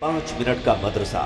5 minute का मदरसा,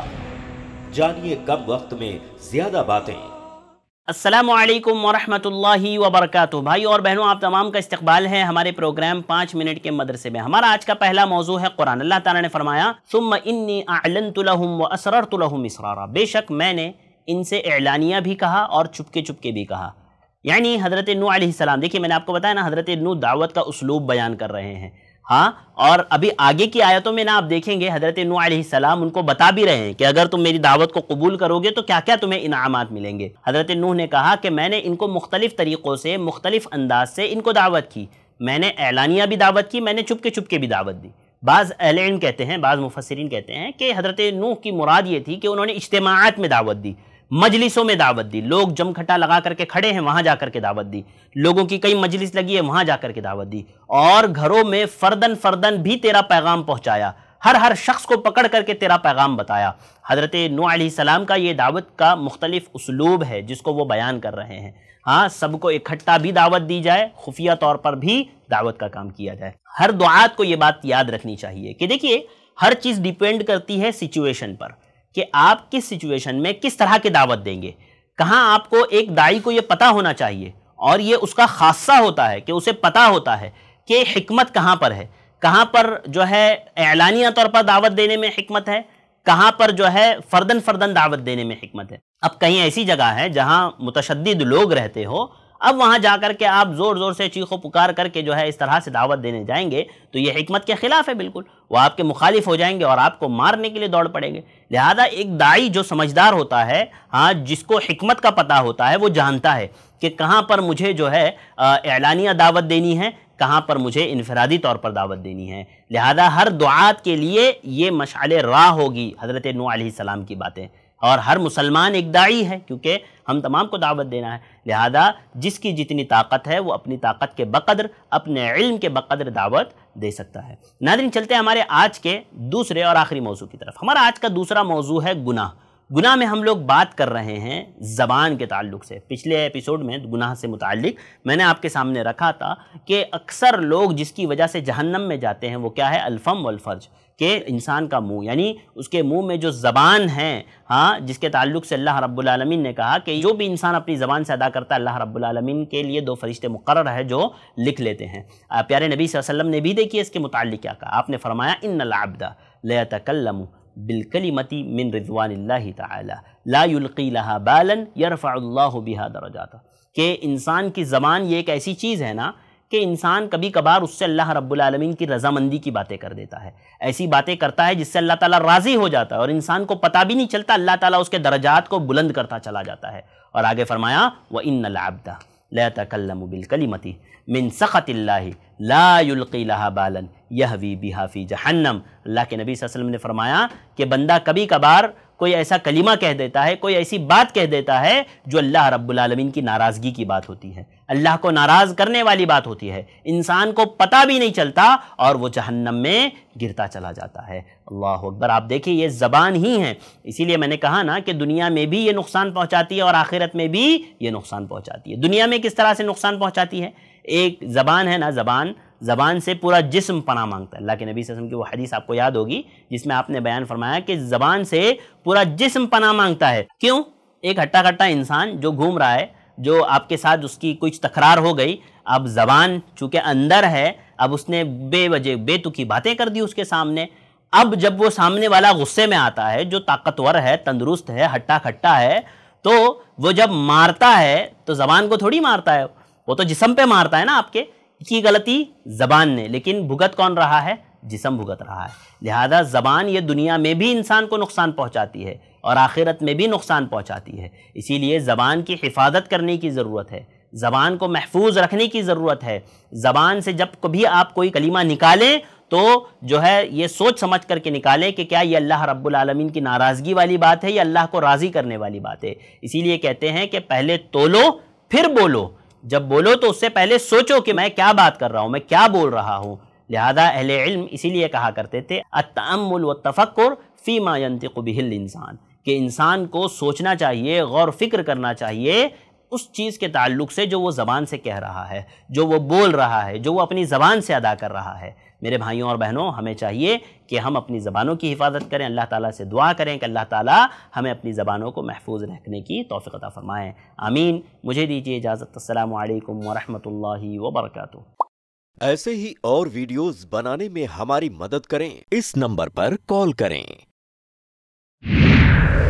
जानिए कम वक्त में ज्यादा बातें। अस्सलामु अलैकुम वरहमतुल्लाहि वबरकातुहू। भाई और बहनों, आप तमाम का इस्तकबाल है हमारे प्रोग्राम 5 मिनट के मदरसे में। हमारा आज का पहला मौजू है कुरान। अल्लाह ताला ने फरमाया सुम्मा इन्नी अअलनतु लहुम व असररतु लहुम इसरारा, बेशक मैंने इनसे एलानिया भी कहा और चुपके चुपके भी कहा। यानी हज़रत नूह अलैहिस्सलाम, देखिए मैंने आपको बताया ना, हज़रत नूह दावत का उसलूब बयान कर रहे हैं। हाँ, और अभी आगे की आयतों में ना आप देखेंगे हज़रत नूह अलैहिस्सलाम उनको बता भी रहे हैं कि अगर तुम मेरी दावत को कबूल करोगे तो क्या क्या तुम्हें इनामात मिलेंगे। हज़रत नूह ने कहा कि मैंने इनको मुख्तलिफ़ तरीक़ों से, मुख्तलिफ़ अंदाज से इनको दावत की। मैंने एलानिया भी दावत की, मैंने चुपके चुपके भी दावत दी। बाज़ अहले इल्म कहते हैं, बाज़ मुफस्सिरीन कहते हैं कि हज़रत नूह की मुराद ये थी कि उन्होंने इज्तिमाआत में दावत दी, मजलिसों में दावत दी। लोग जमखटा लगा करके खड़े हैं, वहाँ जा करके दावत दी। लोगों की कई मजलिस लगी है, वहाँ जा करके दावत दी। और घरों में फ़र्दन फ़र्दन भी तेरा पैगाम पहुँचाया, हर शख्स को पकड़ करके तेरा पैगाम बताया। हज़रत नूह अलैहिस्सलाम का ये दावत का मुख्तलिफ उसलूब है जिसको वो बयान कर रहे हैं। हाँ, सबको इकट्ठा भी दावत दी जाए, खुफिया तौर पर भी दावत का काम किया जाए। हर दुआत को ये बात याद रखनी चाहिए कि देखिए हर चीज़ डिपेंड करती है सिचुएशन पर, कि आप किस सिचुएशन में किस तरह की दावत देंगे। कहाँ आपको, एक दाई को ये पता होना चाहिए और ये उसका खासा होता है कि उसे पता होता है कि हिकमत कहाँ पर है, कहाँ पर जो है एलानिया तौर पर दावत देने में हिकमत है, कहाँ पर जो है फ़र्दन फ़र्दन दावत देने में हिकमत है। अब कहीं ऐसी जगह है जहाँ मुतशद्दिद लोग रहते हो, अब वहाँ जाकर के आप ज़ोर ज़ोर से चीखो पुकार करके जो है इस तरह से दावत देने जाएंगे तो ये हिकमत के ख़िलाफ़ है बिल्कुल। वो आपके मुखालिफ हो जाएंगे और आपको मारने के लिए दौड़ पड़ेंगे। लिहाजा एक दाई जो समझदार होता है, हाँ, जिसको हिकमत का पता होता है, वो जानता है कि कहाँ पर मुझे जो है एलानिया दावत देनी है, कहाँ पर मुझे इनफरादी तौर पर दावत देनी है। लिहाजा हर दुआत के लिए ये मशाले राह होगी हज़रत नूह अलैहिस्सलाम की बातें। और हर मुसलमान एक दाई है क्योंकि हम तमाम को दावत देना है। लिहाजा जिसकी जितनी ताकत है वो अपनी ताकत के बक़द्र, अपने इल्म के बक़द्र दावत दे सकता है। नाज़रीन, चलते हैं हमारे आज के दूसरे और आखिरी मौजू की तरफ। हमारा आज का दूसरा मौजू है गुनाह। गुनाह में हम लोग बात कर रहे हैं ज़बान के ताल्लुक़ से। पिछले एपिसोड में गुनाह से मुताल्लिक़ मैंने आपके सामने रखा था कि अक्सर लोग जिसकी वजह से जहन्नम में जाते हैं वो क्या है, अल्फ़म वल फ़र्ज, कि इंसान का मुंह, यानी उसके मुंह में जो ज़बान है, हाँ, जिसके ताल्लुक़ से अल्लाह रब्बुल आलमीन ने कहा कि जो भी इंसान अपनी ज़बान से अदा करता है, अल्लाह रब्बुल आलमीन के लिए 2 फरिश्ते मुक़र्रर है जो लिख लेते हैं। प्यारे नबी सल्लल्लाहु अलैहि वसल्लम ने भी देखिए इसके मुताल्लिक़ क्या कहा। आपने फरमाया इन्नल अब्दा लयतकल्लमु बिलकलिमति मिन रिज़वानिल्लाहि तआला ला युल्क़ी लहा बालन यरफ़उल्लाहु बिहा दरजाता, कि इंसान की ज़बान ये एक ऐसी चीज़ है ना कि इंसान कभी कभार उससे अल्लाह रब्बुल आलमीन की रज़ामंदी की बातें कर देता है, ऐसी बातें करता है जिससे अल्लाह ताला राज़ी हो जाता है और इंसान को पता भी नहीं चलता, अल्लाह ताला उसके दरजात को बुलंद करता चला जाता है। और आगे फरमाया व इन्नल अब्दा लयतकल्लमु बिलकलिमति मिन सख़तिल्लाहि ला युल्क़ी लहा बालन यहवी बिहा फ़ी जहन्नम। अल्लाह के नबी सल्लल्लाहु अलैहि वसल्लम ने फरमाया कि बंदा कभी कभार कोई ऐसा कलीमा कह देता है, कोई ऐसी बात कह देता है जो अल्लाह रब्बुल आलमीन की नाराज़गी की बात होती है, अल्लाह को नाराज़ करने वाली बात होती है, इंसान को पता भी नहीं चलता और वो जहन्नम में गिरता चला जाता है। अल्लाह अकबर। आप देखिए ये ज़बान ही है, इसीलिए मैंने कहा ना कि दुनिया में भी ये नुकसान पहुँचाती है और आखिरत में भी ये नुकसान पहुँचाती है। दुनिया में किस तरह से नुकसान पहुँचाती है? एक ज़बान है ना, ज़बान से पूरा जिस्म पनाह मांगता है। अल्लाह के नबी सल्लल्लाहु अलैहि वसल्लम की वो हदीस आपको याद होगी जिसमें आपने बयान फरमाया कि ज़बान से पूरा जिस्म पनाह मांगता है। क्यों? एक हट्टा कट्टा इंसान जो घूम रहा है, जो आपके साथ उसकी कुछ तकरार हो गई, अब ज़बान चूँकि अंदर है, अब उसने बेवजह बेतुकी बातें कर दी उसके सामने। अब जब वो सामने वाला गुस्से में आता है, जो ताकतवर है, तंदुरुस्त है, हट्टा खट्टा है, तो वो जब मारता है तो ज़बान को थोड़ी मारता है, वो तो जिस्म पे मारता है ना। आपके की गलती ज़बान ने, लेकिन भुगत कौन रहा है? जिस्म भुगत रहा है। लिहाजा ज़बान ये दुनिया में भी इंसान को नुकसान पहुंचाती है और आखिरत में भी नुकसान पहुंचाती है। इसीलिए ज़बान की हिफाजत करने की ज़रूरत है, ज़बान को महफूज रखने की ज़रूरत है। ज़बान से जब कभी आप कोई कलीमा निकालें तो जो है ये सोच समझ करके निकालें कि क्या ये अल्लाह रब्बुल आलमीन की नाराज़गी वाली बात है या अल्लाह को राज़ी करने वाली बात है। इसीलिए कहते हैं कि पहले तोलो फिर बोलो, जब बोलो तो उससे पहले सोचो कि मैं क्या बात कर रहा हूँ, मैं क्या बोल रहा हूँ। लिहाजा अहले इल्म इसीलिए कहा करते थे अत्तअम्मुल व तफक्कुर फ़ीमा यंतिक़ु बिहिल इंसान, कि इंसान को सोचना चाहिए, गौर फिक्र करना चाहिए उस चीज़ के ताल्लुक़ से जो वो ज़बान से कह रहा है, जो वो बोल रहा है, जो वो अपनी ज़बान से अदा कर रहा है। میرے بھائیوں اور بہنوں، ہمیں چاہیے کہ ہم اپنی زبانوں کی حفاظت کریں، اللہ تعالیٰ سے دعا کریں کہ اللہ تعالیٰ ہمیں اپنی زبانوں کو محفوظ رکھنے کی توفیق عطا فرمائیں۔ آمین۔ مجھے دیجیے اجازت۔ السلام علیکم ورحمۃ اللہ وبرکاتہ۔ ایسے ہی اور ویڈیوز بنانے میں ہماری مدد کریں، اس نمبر پر کال کریں۔